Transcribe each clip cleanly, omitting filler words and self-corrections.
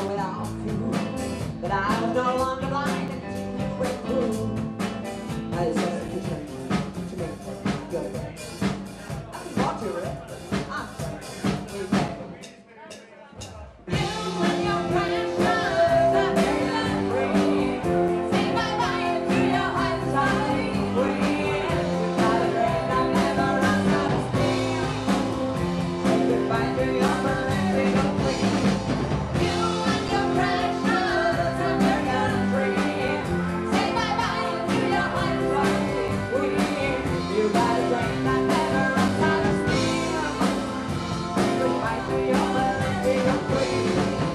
know without you that I was no longer blind and you went through. I just wanted to train to make it go away. I can talk to her. I'm sorry. Exactly. You and your precious American dream. Say bye-bye to your hindsight queen. Got a friend I've never run out of steam. Say goodbye to your political queen. You and your precious American dream. Say bye-bye to your hindsight queen. You got a friend that never runs out of steam. Say goodbye to your political queen.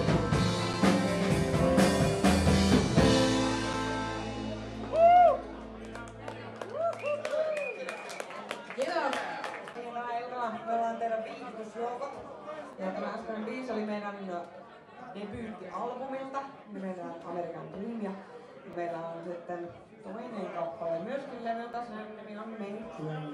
Kiitos! Hienoa ilmaa. Me ollaan teidän viihdytysjoukot. Ja tämä äskeinen biisi oli meidän debyyttialbumilta nimeltään American Dream. Ja meillä on sitten toinen kappale myöskin levyltä. Sen nimi on Make Dream.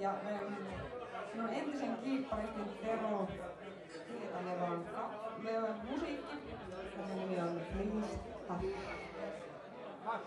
ja minun entisen kiipparistin Tero Hietanevan musiikki. Sen nimi on Please Hush.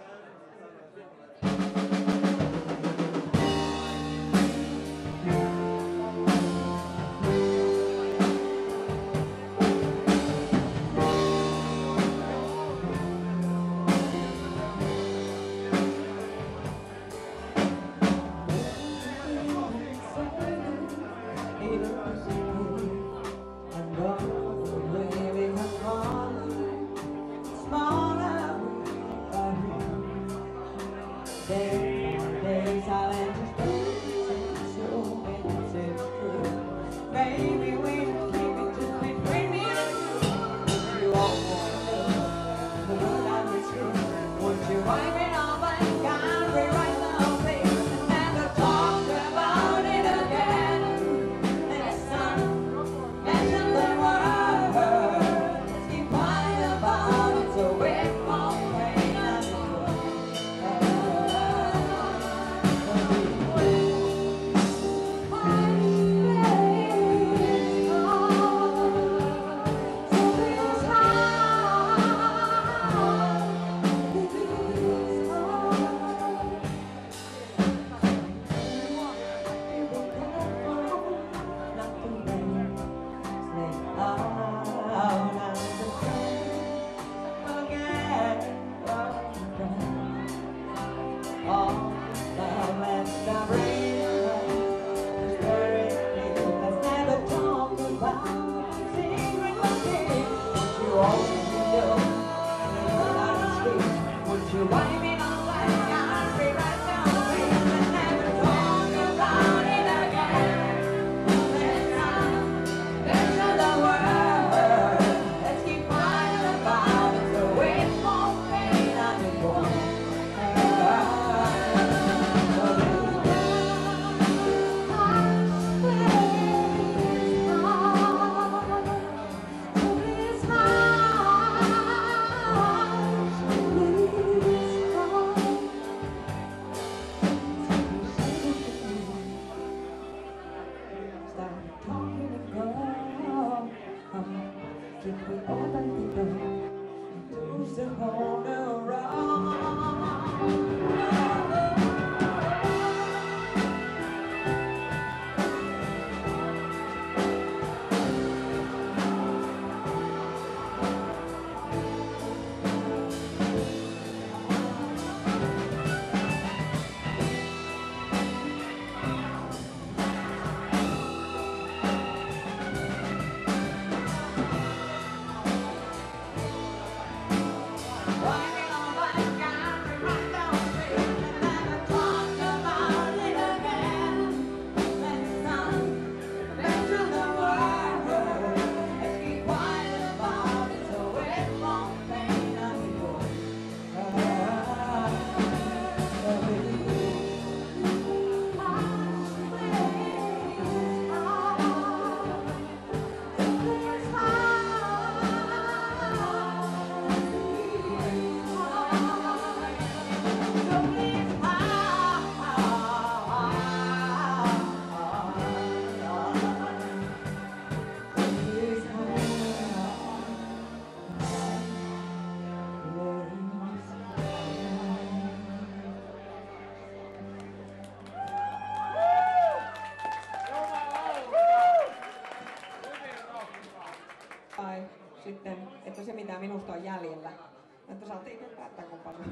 Sitten, että se mitä minusta on jäljellä. Että saatte itse päättää, kun paljon.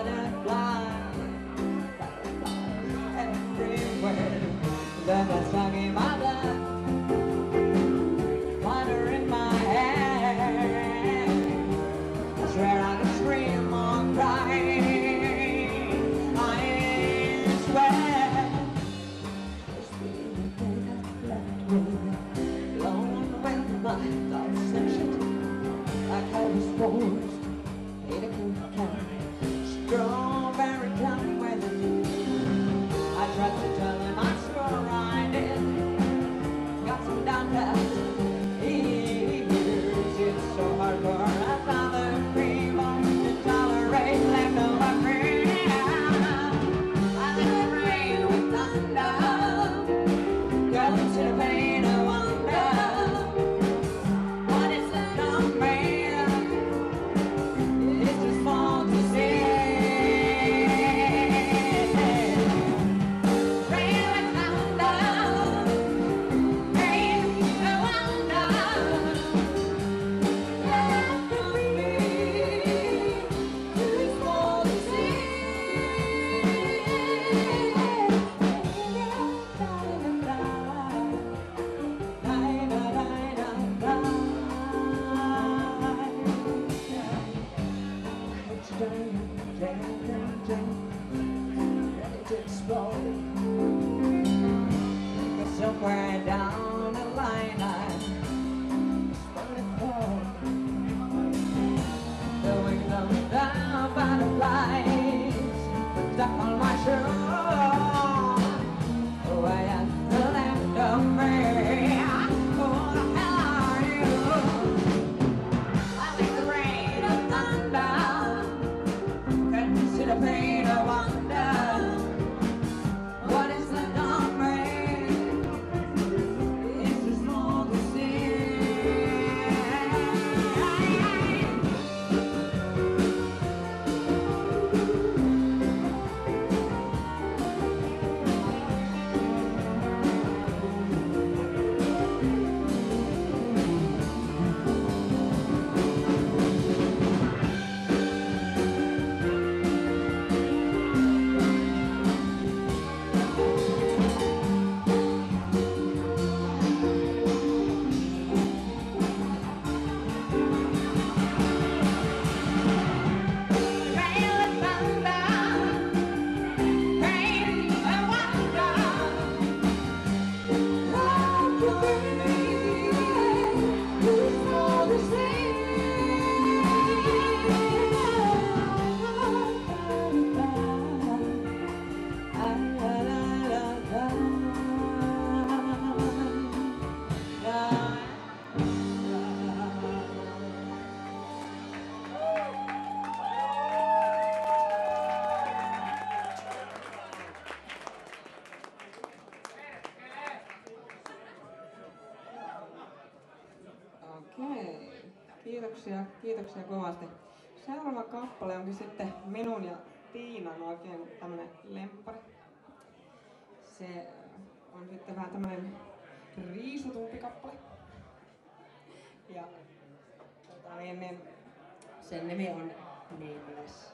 That's like I was forced in a cool town, strawberry town weather. I tried to tell him I'm sure I did. Got some downcast ears. It's so hard for a father people to tolerate leftover cream. I let it rain with thunder. Girls in a pain of wonder. What is left of me? It's too small to see. Rain with thunder. Pain of wonder. Left of me. Too small to see. Ready to explode. But somewhere down the line I'm starting to fall. The wings of the butterflies stuck on my shore. Oh, I am the left of me. Who the hell are you? I like the rain of thunder. Consider pain of wonder. What is left of me? It's too small to see. Okei, kiitoksia kovasti. Seuraava kappale onkin sitten minun ja Tiinan oikein tämmönen lemppari. Se on sitten vähän tämmönen riisutumpi kappale. Ja sen nimi on Nameless.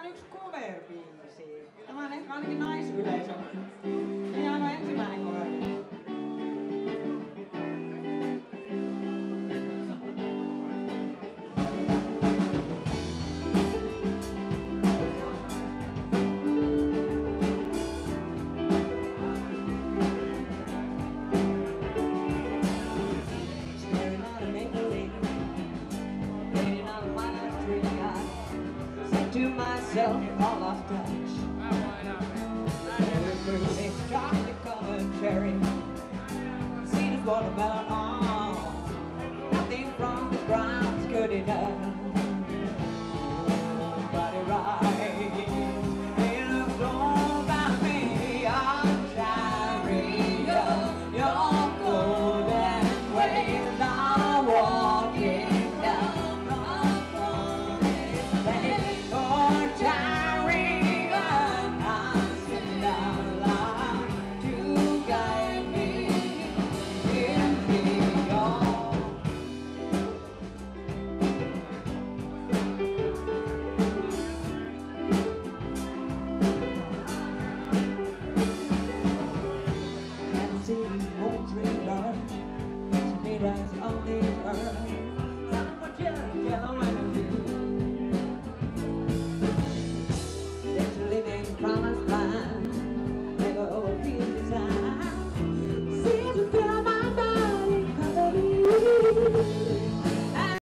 on yksi cover-biisi. Tämä on ehkä ainakin naisyleisö. Ei aivan ensimmäinen cover. To myself, all off touch. It's chocolate covered cherry. Seen as watermelon